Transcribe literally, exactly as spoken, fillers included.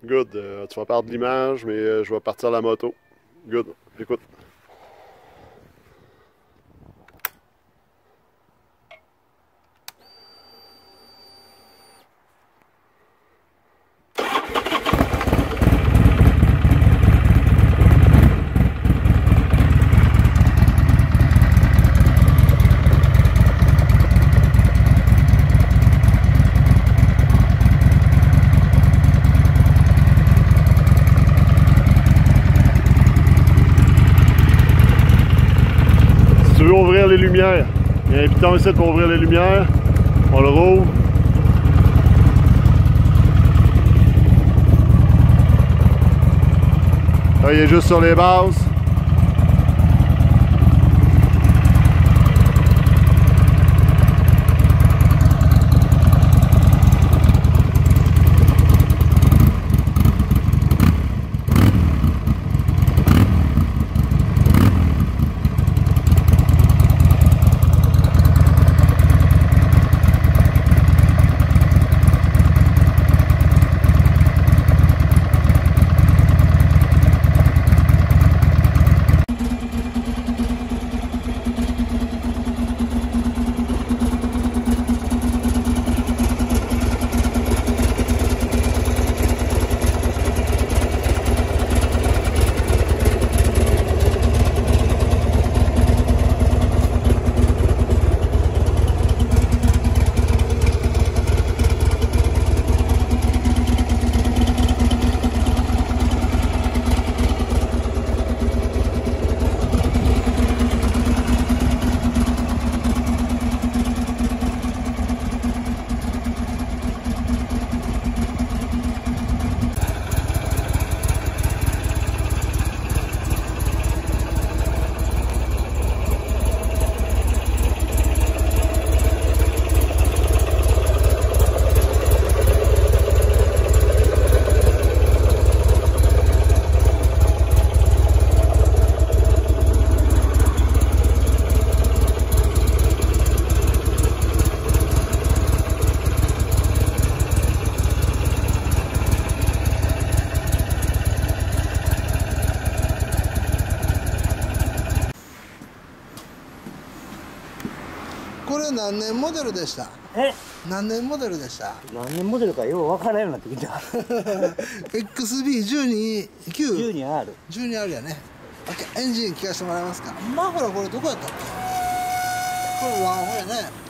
Good. Euh, tu vas perdre l'image, mais euh, je vais partir la moto. Good. Écoute. Si tu veux ouvrir les lumières, il y a un piton ici pour ouvrir les lumières. On le rouvre. Là, il est juste sur les bases. これ何年モデルでした？ え、 何年モデルでした？ 何年モデルかようわからんようになってきた。 エックスビーじゅうに きゅうじゅうにアール。 じゅうにあるやね。エンジン聞かせてもらえますか？マフラーこれどこやったっけ？これワンホやね。